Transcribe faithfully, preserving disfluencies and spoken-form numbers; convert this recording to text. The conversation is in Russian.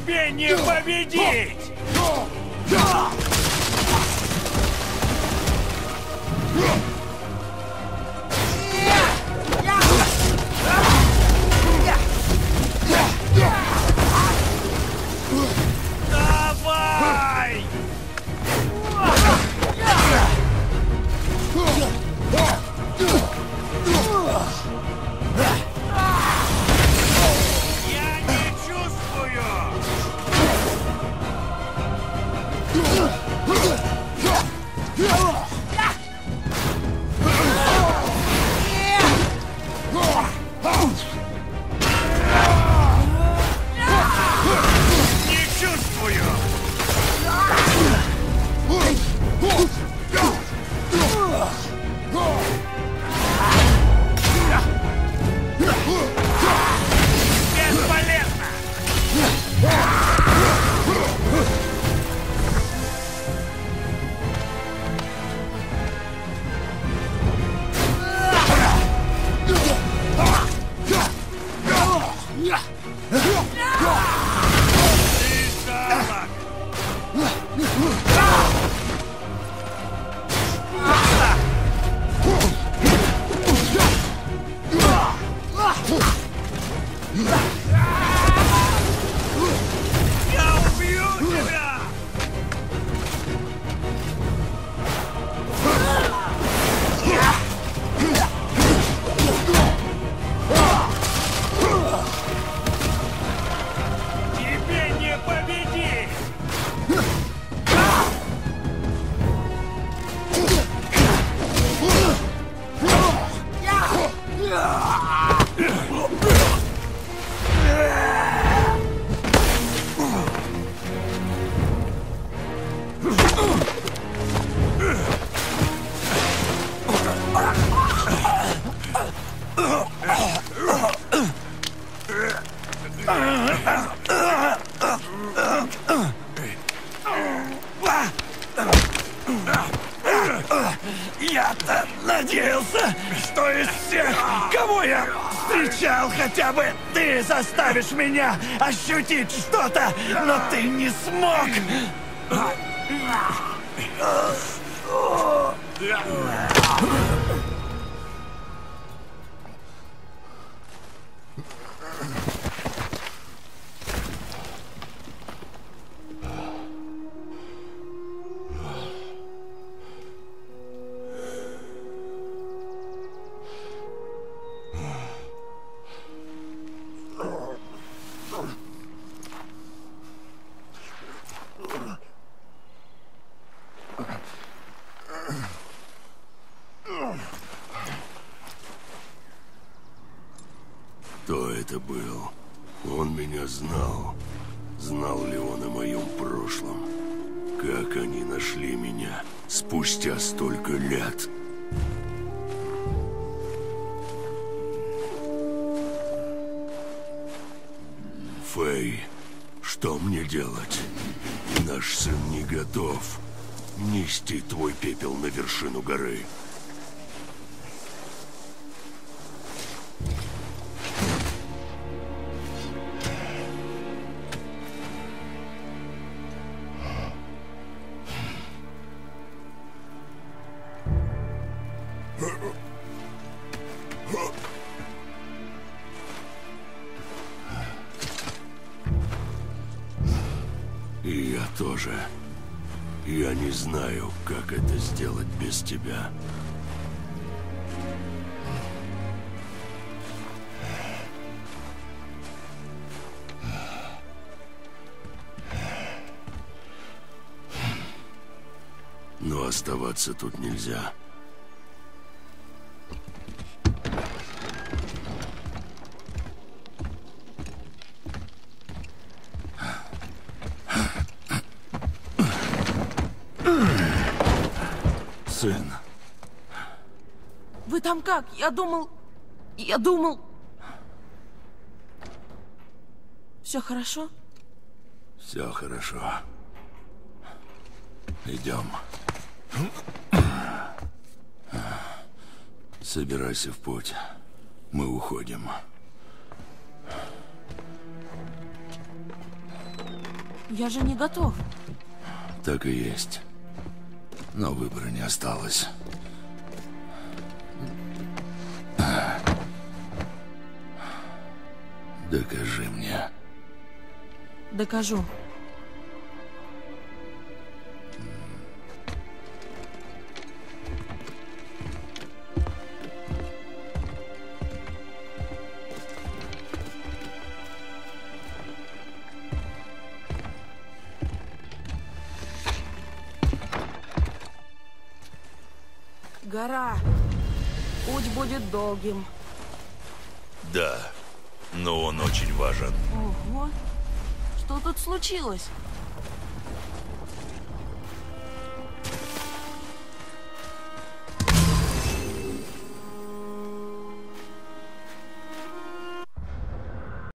Тебе не победить! Давай! Я не чувствую! Не чувствую! Бесполезно! Ты жалок! Я убью тебя! Тебе не победить! Я-то надеялся, что из всех, кого я встречал, хотя бы ты заставишь меня ощутить что-то, но ты не смог. Кто это был? Он меня знал. Знал ли он о моем прошлом? Как они нашли меня спустя столько лет? Фэй, что мне делать? Наш сын не готов нести твой пепел на вершину горы. И я тоже. Я не знаю, как это сделать без тебя. Но оставаться тут нельзя. Сын. Вы там как? Я думал... Я думал... Все хорошо? Все хорошо. Идем. Собирайся в путь. Мы уходим. Я же не готов. Так и есть. Но выбора не осталось. Докажи мне. Докажу. Гора. Путь будет долгим. Да, но он очень важен. Ого. Что тут случилось?